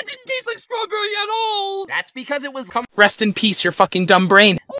That didn't taste like strawberry at all. That's because it was. Rest in peace, your fucking dumb brain.